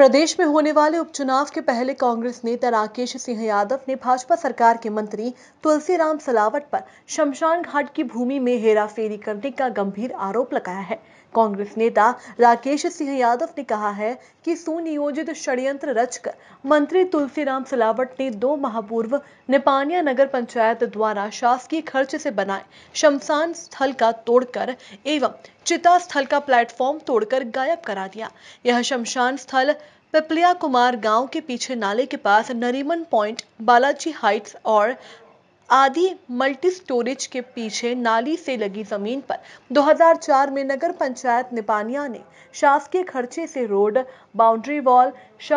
प्रदेश में होने वाले उपचुनाव के पहले कांग्रेस नेता राकेश सिंह यादव ने भाजपा सरकार के मंत्री तुलसीराम सिलावट पर शमशान घाट की भूमि में हेराफेरी करने का गंभीर आरोप लगाया है। कांग्रेस नेता राकेश सिंह यादव ने कहा है कि सुनियोजित षड्यंत्र रचकर मंत्री तुलसीराम सिलावट ने 2 माह पूर्व निपानिया नगर पंचायत द्वारा शासकीय खर्च से बनाए शमशान स्थल का तोड़कर एवं चिता स्थल का प्लेटफॉर्म तोड़कर गायब करा दिया। यह शमशान स्थल पिपलिया कुमार गांव के पीछे नाले के पास नरीमन पॉइंट, बालाजी हाइट्स और आदि मल्टी स्टोरेज के पीछे नाली से लगी जमीन पर 2004 में नगर पंचायत निपानिया ने शासकीय खर्चे से रोड, बाउंड्री वॉल,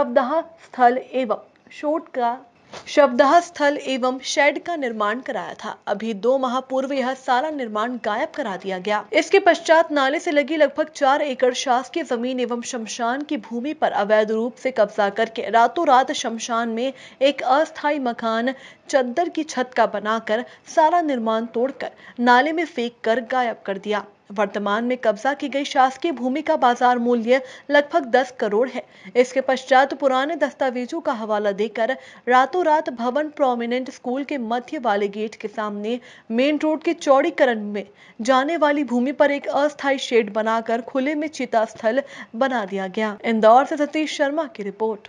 शवदाह स्थल एवं शेड का निर्माण कराया था। अभी 2 माह पूर्व यह सारा निर्माण गायब करा दिया गया। इसके पश्चात नाले से लगी लगभग 4 एकड़ शासकीय जमीन एवं शमशान की भूमि पर अवैध रूप से कब्जा करके रातों रात शमशान में एक अस्थायी मकान चद्दर की छत का बनाकर सारा निर्माण तोड़कर नाले में फेंक कर गायब कर दिया। वर्तमान में कब्जा की गई शासकीय भूमि का बाजार मूल्य लगभग 10 करोड़ है। इसके पश्चात पुराने दस्तावेजों का हवाला देकर रातों रात भवन प्रोमिनेंट स्कूल के मध्य वाले गेट के सामने मेन रोड के चौड़ीकरण में जाने वाली भूमि पर एक अस्थायी शेड बनाकर खुले में चिता स्थल बना दिया गया। इंदौर से सतीश शर्मा की रिपोर्ट।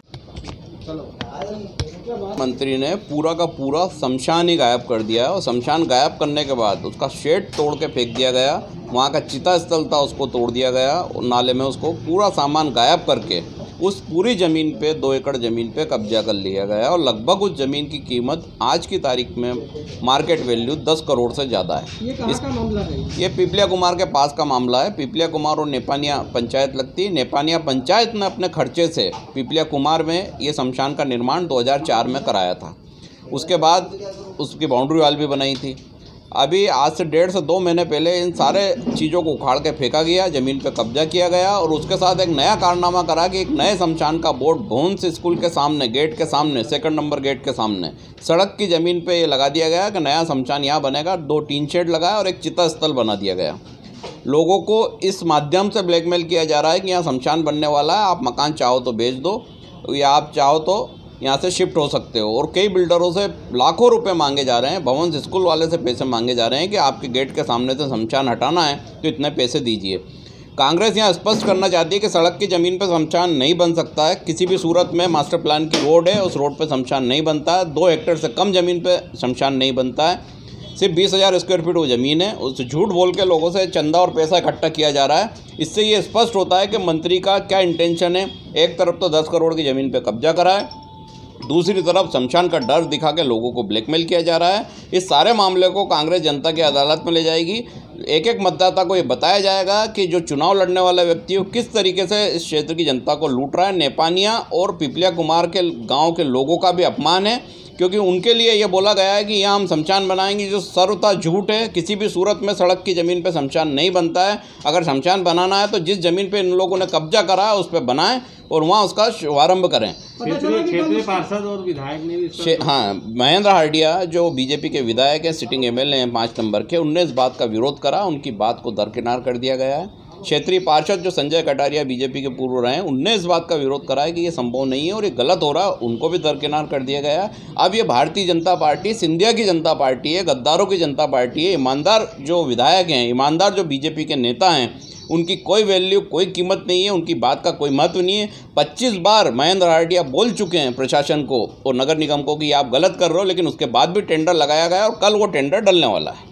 मंत्री ने पूरा का पूरा शमशान ही गायब कर दिया और शमशान गायब करने के बाद उसका शेड तोड़ के फेंक दिया गया। वहाँ का चिता स्थल था उसको तोड़ दिया गया और नाले में उसको पूरा सामान गायब करके उस पूरी ज़मीन पे 2 एकड़ ज़मीन पे कब्जा कर लिया गया और लगभग उस ज़मीन की कीमत आज की तारीख में मार्केट वैल्यू 10 करोड़ से ज़्यादा है। ये कहाँ का मामला है? ये पिपलिया कुमार के पास का मामला है। पिपलिया कुमार और नेपानिया पंचायत लगती है। नेपानिया पंचायत ने अपने खर्चे से पिपलिया कुमार में ये शमशान का निर्माण 2004 में कराया था। उसके बाद उसकी बाउंड्री वाल भी बनाई थी। अभी आज से 1.5 से 2 महीने पहले इन सारे चीज़ों को उखाड़ के फेंका गया, ज़मीन पे कब्जा किया गया और उसके साथ एक नया कारनामा करा कि एक नए शमशान का बोर्ड भोंस स्कूल के सामने, गेट के सामने, 2 नंबर गेट के सामने सड़क की ज़मीन पे ये लगा दिया गया कि नया शमशान यहाँ बनेगा। 2 टीन शेड लगाया और एक चिता स्थल बना दिया गया। लोगों को इस माध्यम से ब्लैकमेल किया जा रहा है कि यहाँ शमशान बनने वाला है, आप मकान चाहो तो बेच दो या आप चाहो तो यहाँ से शिफ्ट हो सकते हो। और कई बिल्डरों से लाखों रुपए मांगे जा रहे हैं। भवन स्कूल वाले से पैसे मांगे जा रहे हैं कि आपके गेट के सामने से शमशान हटाना है तो इतने पैसे दीजिए। कांग्रेस यहाँ स्पष्ट करना चाहती है कि सड़क की ज़मीन पर शमशान नहीं बन सकता है। किसी भी सूरत में मास्टर प्लान की रोड है, उस रोड पर शमशान नहीं बनता है। 2 हेक्टेयर से कम ज़मीन पर शमशान नहीं बनता है। सिर्फ 20,000 स्क्वायर फीट वो ज़मीन है। उस झूठ बोल के लोगों से चंदा और पैसा इकट्ठा किया जा रहा है। इससे ये स्पष्ट होता है कि मंत्री का क्या इंटेंशन है। एक तरफ तो 10 करोड़ की ज़मीन पर कब्जा करा है, दूसरी तरफ शमशान का डर दिखा के लोगों को ब्लैकमेल किया जा रहा है। इस सारे मामले को कांग्रेस जनता की अदालत में ले जाएगी। एक एक मतदाता को ये बताया जाएगा कि जो चुनाव लड़ने वाला व्यक्ति है किस तरीके से इस क्षेत्र की जनता को लूट रहा है। नेपानिया और पिपलिया कुमार के गांव के लोगों का भी अपमान है, क्योंकि उनके लिए ये बोला गया है कि यहाँ हम शमशान बनाएंगे, जो सर्वथा झूठ है। किसी भी सूरत में सड़क की ज़मीन पे शमशान नहीं बनता है। अगर शमशान बनाना है तो जिस ज़मीन पे इन लोगों ने कब्जा करा है उस पर बनाएं और वहाँ उसका शुभारंभ करें। क्षेत्रीय पार्षद और विधायक ने भी हाँ, महेंद्र हार्डिया जो बीजेपी के विधायक हैं, सिटिंग एमएलए हैं 5 नंबर के, उनने इस बात का विरोध करा। उनकी बात को दरकिनार कर दिया गया है। क्षेत्रीय पार्षद जो संजय कटारिया बीजेपी के पूर्व रहे हैं, उनने इस बात का विरोध करा है कि ये संभव नहीं है और ये गलत हो रहा है, उनको भी दरकिनार कर दिया गया। अब ये भारतीय जनता पार्टी सिंधिया की जनता पार्टी है, गद्दारों की जनता पार्टी है। ईमानदार जो विधायक हैं, ईमानदार जो बीजेपी के नेता हैं, उनकी कोई वैल्यू, कोई कीमत नहीं है, उनकी बात का कोई महत्व नहीं है। 25 बार महेंद्र हार्डिया बोल चुके हैं प्रशासन को और नगर निगम को कि आप गलत कर रहे हो, लेकिन उसके बाद भी टेंडर लगाया गया और कल वो टेंडर डलने वाला है।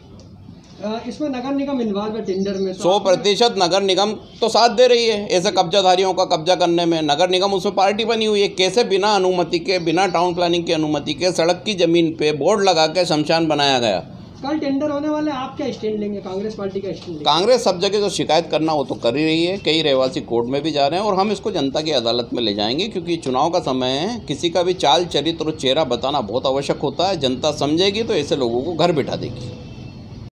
इसमें नगर निगम इन्वॉल्व है टेंडर में? 100% नगर निगम तो साथ दे रही है ऐसे कब्जाधारियों का कब्जा करने में। नगर निगम उसमें पार्टी बनी हुई है। कैसे बिना अनुमति के, बिना टाउन प्लानिंग की अनुमति के सड़क की ज़मीन पे बोर्ड लगा के शमशान बनाया गया। कल टेंडर होने वाले, आप क्या स्टैंड लेंगे? कांग्रेस पार्टी का स्टैंड लेंगे? कांग्रेस सब जगह जो शिकायत करना वो तो कर ही रही है। कई रहवासी कोर्ट में भी जा रहे हैं और हम इसको जनता की अदालत में ले जाएंगे, क्योंकि चुनाव का समय है। किसी का भी चाल, चरित्र और चेहरा बताना बहुत आवश्यक होता है। जनता समझेगी तो ऐसे लोगों को घर बिठा देगी।